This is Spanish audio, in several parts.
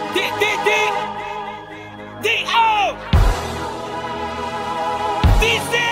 D-O Dice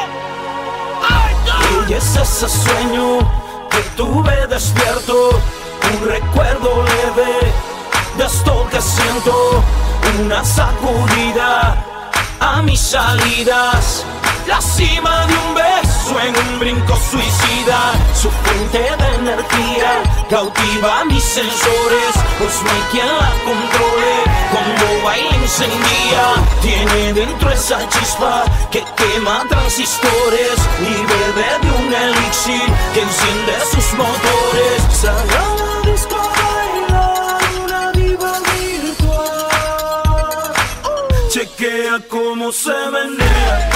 Y es ese sueño que tuve despierto, un recuerdo leve de esto que siento, una sacudida a mis salidas, la cima de un beso en un brinco suicida, su fuente de energía cautiva mis sensores, pues no hay quien la controle, cuando baila encendía, tiene dentro esa chispa que quema transistores y bebe de un elixir que enciende sus motores. Sale a la disco a bailar una diva virtual, chequea cómo se menea.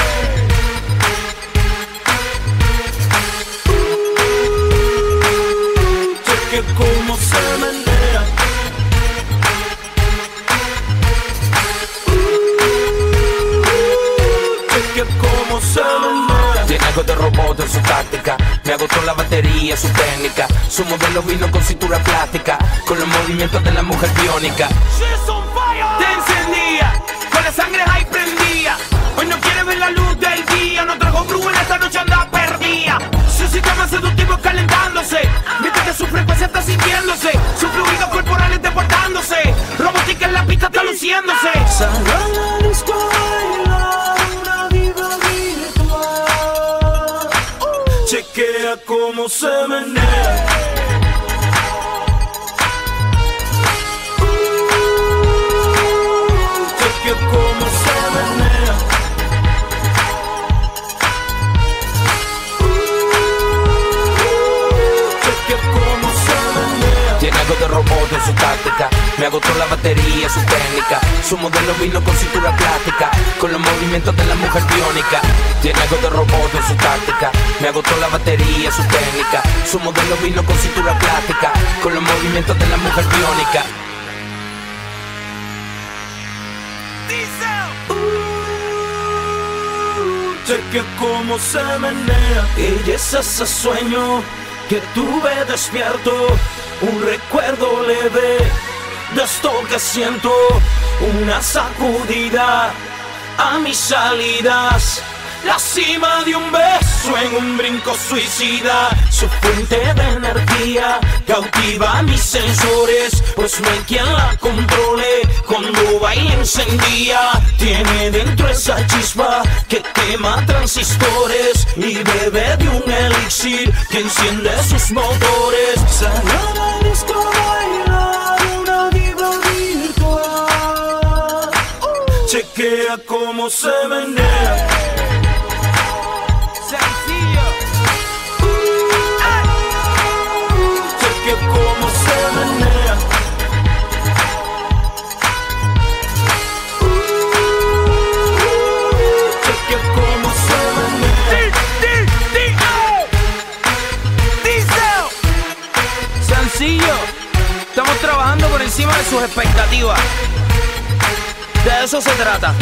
Cómo se menea. Que cómo se menea. Tiene algo de robot en su táctica, me agotó la batería, su técnica. Su modelo vino con cintura plástica, con los movimientos de la mujer biónica. Te encendía, con la sangre ahí prendía. Hoy no quiere ver la luz del día, no trajo en esta noche anda perdida. Su sistema seductivo calentándose, mientras que su frecuencia está sintiéndose, sus fluidos corporales deportándose, robótica en la pista está luciéndose. Sale a la disco a bailar una diva virtual, chequea cómo se menea. Chequea cómo se menea. Tiene algo de robot en su táctica, me agotó la batería, su técnica. Su modelo vino con cintura plástica, con los movimientos de la mujer biónica. Tiene algo de robot en su táctica, me agotó la batería, su técnica. Su modelo vino con cintura plástica, con los movimientos de la mujer biónica. Chequea cómo se menea. Y es ese sueño que tuve despierto, un recuerdo leve de esto que siento, una sacudida a mis salidas, la cima de un beso en un brinco suicida, su fuente de energía cautiva mis sensores, pues no hay quien la controle, cuando baila encendía, tiene dentro esa chispa que quema transistores y bebe de un elixir que enciende sus motores. Sale a la disco a bailar una diva virtual, chequea cómo se menea. Sencillo. Chequea cómo se menea. Chequea cómo se menea. Sencillo. Estamos trabajando por encima de sus expectativas. De eso se trata.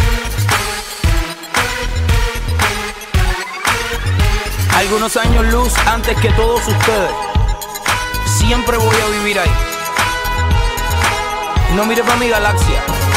Algunos años luz antes que todos ustedes. Siempre voy a vivir ahí. No mire para mi galaxia.